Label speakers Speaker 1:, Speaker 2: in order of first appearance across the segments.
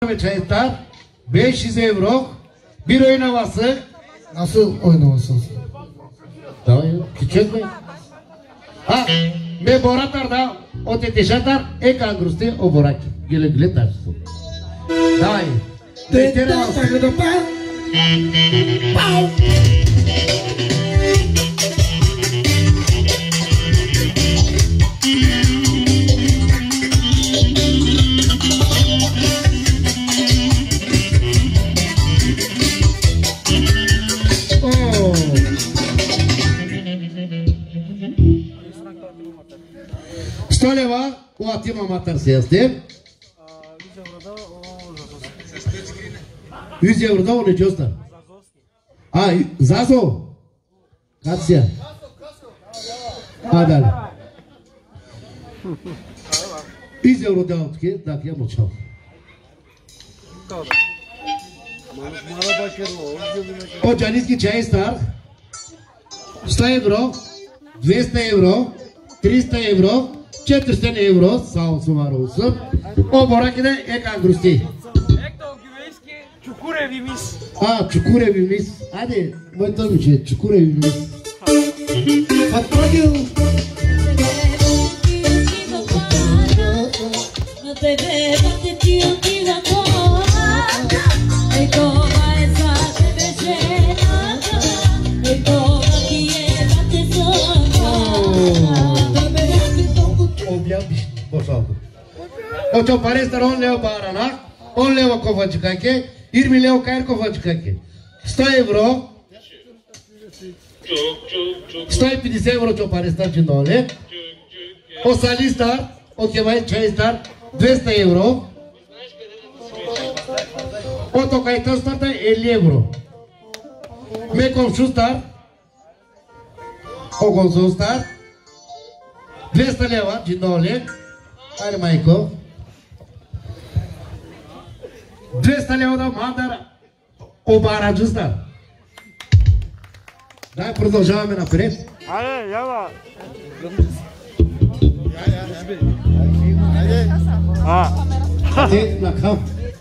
Speaker 1: çaylar 500 euro. Bir oynaması.
Speaker 2: Nasıl oynamasın?
Speaker 1: Tamam, küçük mü? Ha, me boratar da o teteşatar ek angrusti o borak. Güle güle tarsın. Daha iyi. Tetere olsun. Столева, платим аматар сесте. 100 евро да он не чоста. А, Зазо. Кация. А, дали. 100 евро да отке, так я молчал. О, джанийски чай стар. 100 евро, 200 евро, 300 евро, 400 евро, само сумаро усъм. О, бораките е как грусти.
Speaker 3: Чукуреви мис.
Speaker 1: А, чукуреви мис. Аде, моето момиче е чукуреви мис.
Speaker 2: Фатпагил.
Speaker 1: Ocho parestar 10 leva barana, 10 leva kovačkake, 20 leva kajer kovačkake. 100 euro, 150 euro čo parestar čindole, o salistar, o kevai čajstar, 200 euro, o to kajtan starta 50 euro. Me komšustar, o komšustar, 200 leva čindole, ajde majko. 200 лева да мандара обара джуста. Дай продължаваме напред.
Speaker 3: Айде, ява.
Speaker 1: Те на кам.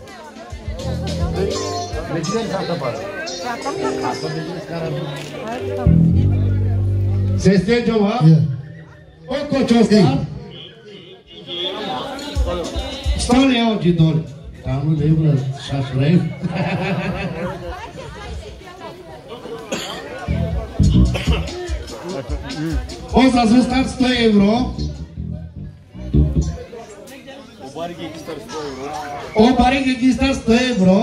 Speaker 1: Сесте джова. Колко чоста? 100 лева джидоли. Tamam değil mi? Şaşırayım. O zaman start 100 euro. O bari ki start 100 euro.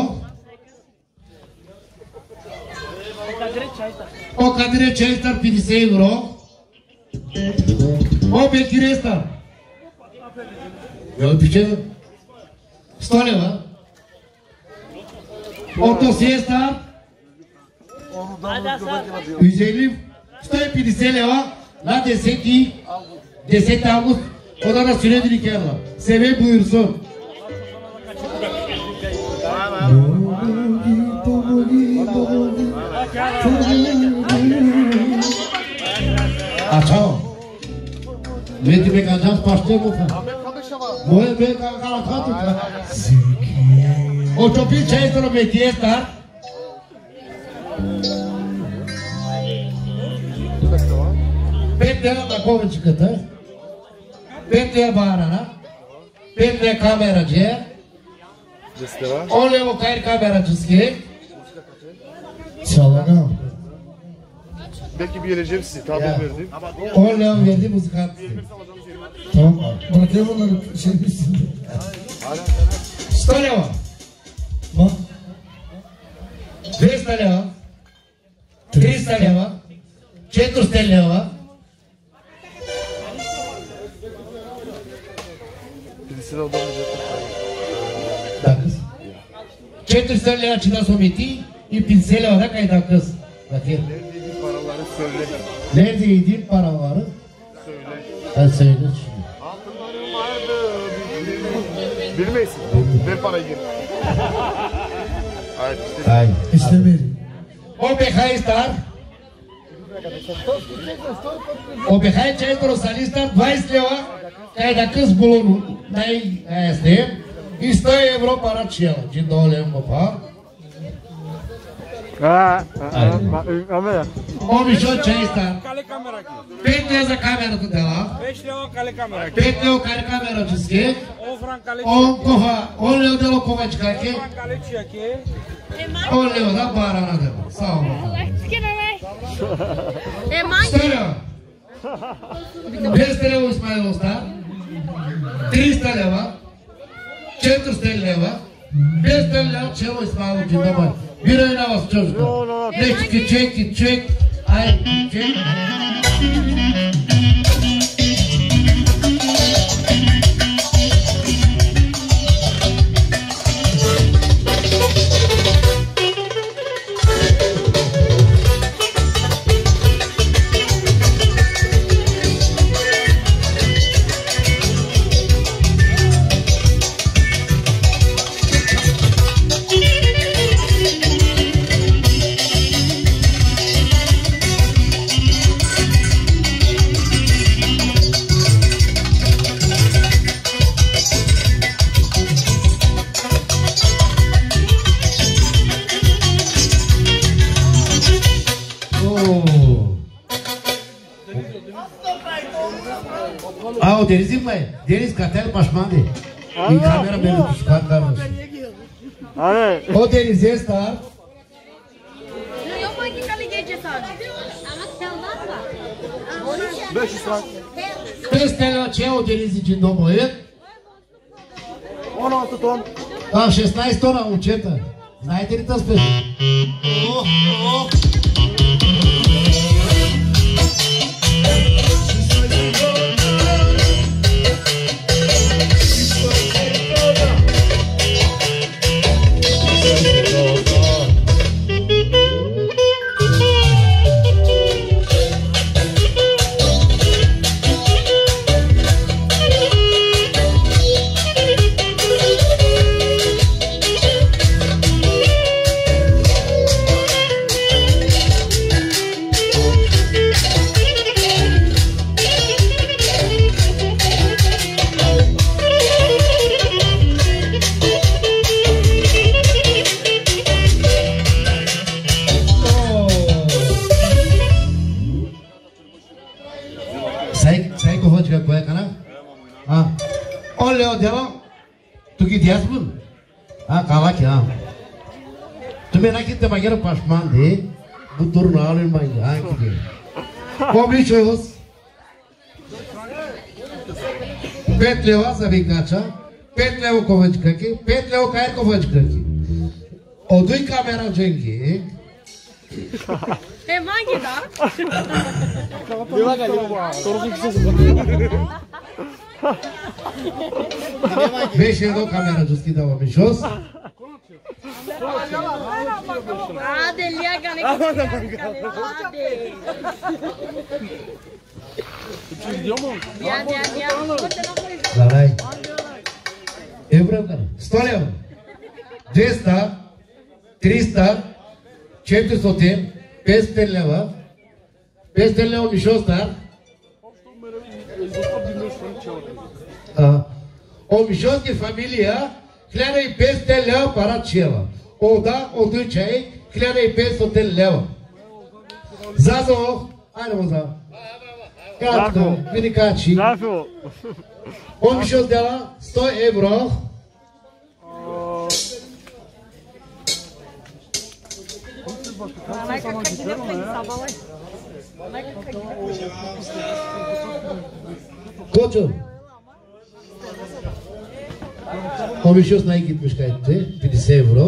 Speaker 1: O kadire çay start 50 euro. O bekire start. Ya bir şey 100 лева. Ото сиеста. 150, 150 лева на 10 август. Oda da süredir ikerler. Seve buyursun. Açao. Meti be kancaz başlıyor mu? Moje be kancaz o çopil çayistano metiye star. Pet leva da kovičkata. Pet leva barana. Pet leva kameracı. 10 leva kayır kameracıski.
Speaker 2: Çalana.
Speaker 4: Belki bir geleceğim sizi tabir verdim.
Speaker 1: 10 leva verdi müzikat.
Speaker 2: Tamam. Bırakayım onları şey bilsin.
Speaker 1: 100 leva.
Speaker 2: Bak.
Speaker 1: 200 leva. 300 leva. 400 leva.
Speaker 4: Birisine odamayacak.
Speaker 1: Da kız. 400 leva çıda someti. 50 leva da kayda kız. Bakayım.
Speaker 4: Neredeydi paraları söyle.
Speaker 1: Neredeydi paraları?
Speaker 4: Söyle.
Speaker 1: Ben söyle.
Speaker 4: Altınlarım vardı. Bilmeysin. Ver parayı geri. Hayır işte.
Speaker 1: Hayır.
Speaker 2: İstemeyelim.
Speaker 1: O behaj star. O behaj çay prosali star 20 leva. Kayda kız bulun. Nay este. Y 100 euro para cela. Din 2 lei mă fac.
Speaker 3: Amém.
Speaker 1: Homem, já está. Beleza, câmera do dela. Beleza, câmera de esquerda. Olha o dela como é de cá aqui. Olha o da barana dela. Salva. História. Vestere o Ismail está. 300 leva. 400 leva. Vestere leva. Celo Ismail de novo. Vira na vossa chosca. Deixa que check. Ai, check. O Deniz'in mi? Deniz katel başmandı. Bir kamera beni çıkartlarmış. O Deniz estar.
Speaker 5: Yok hangi kale gece sadece? Ama sen var mı?
Speaker 4: 500 frank.
Speaker 1: 5 TL ce o Deniz için domoyu.
Speaker 4: 16 ton.
Speaker 1: Da, 16 tona uçeta. Знаете ли тази песен? Tu gidias bun? Cala aqui, tu me aqui te bagheira pasman de bu turnal în mai aqui. Comichos. Petleva să vigacha, Petleva covaci aqui, Petleva cair covaci aqui. O doi camera jengi.
Speaker 5: E mangi da?
Speaker 1: Veja o camera dos que dá uma jos.
Speaker 5: Delia gane.
Speaker 1: Larai. Evra, storia. 200, 300, 400, 500 leva. 500 leva mi jos dar. O mișos de familie, cleară-i peste leu para ceva. O da, o duceai, cleară-i peste leu. Zazo, are mă za. Gata, vine caci. O mișos de la 100 euro. Koçum. O mișos n-ai gitmiş kayıttı. 50 euro.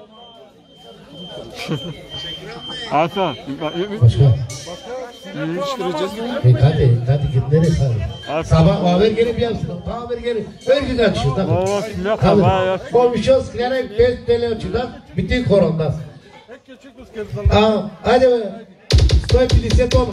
Speaker 3: Asta.
Speaker 1: Başka? Hadi git nereye kalın? Sabah haber gelip yapsın. Haber gelip. Örgü kaçışır. O mișos kıyana 5 TL uçudan. Bitti korondan. Hadi be. 150 tonu.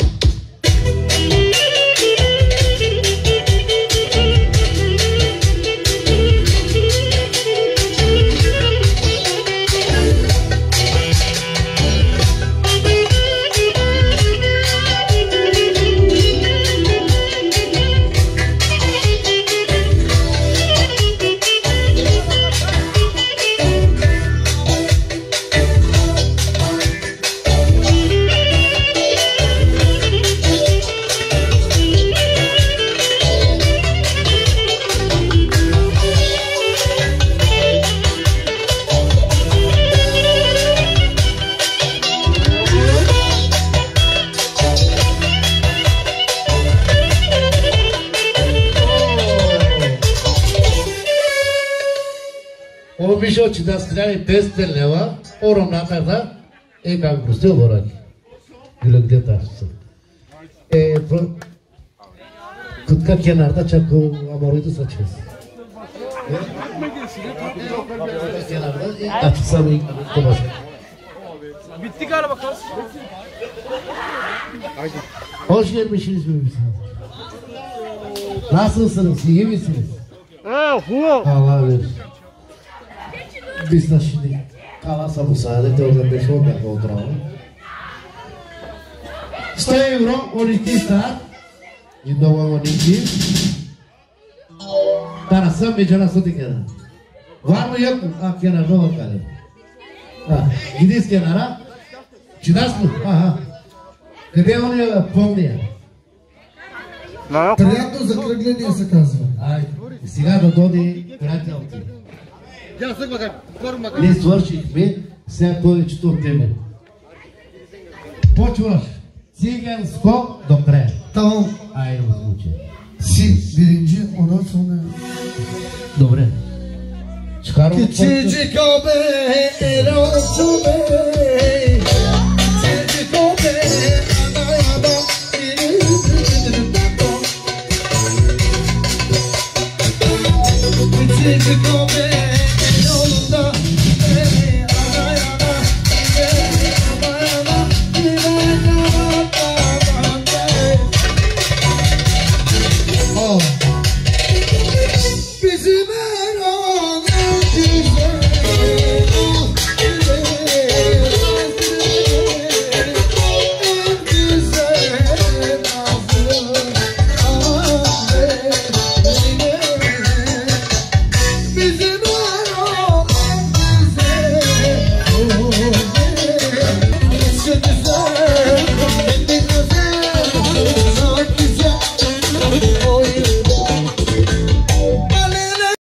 Speaker 1: Мишо, че да скряли 500 лева, ором натата, как простил бораки. Или где тази са. Кутка кенарда чако аморито са чез. Кенарда, ачи сами тобаша.
Speaker 6: Bitti galiba kas.
Speaker 1: Hoş gelmişsiniz misiniz? Nasılsınız? İyi misiniz? Allah verir. Biz de şimdi kalasa müsaade orada 5-10 dakika oturalım. 100 euro 12 saat. Yindova 12. Tarasa mecanası dikene. Var mı yok mu? Kenarda bakalım. Gidiz kenara. Çıdas mı? Къде он я помня?
Speaker 2: Приятно закръгление се казва.
Speaker 1: Сега да доди приятел ти. Ние свършихме, сега повечето от тебе. Почваш циганско до края.
Speaker 2: Tamam.
Speaker 1: Айде му случай.
Speaker 2: Birinci, ondan sonra.
Speaker 1: Добре. Çıkarım.
Speaker 2: Küçücük o be, el olsun be.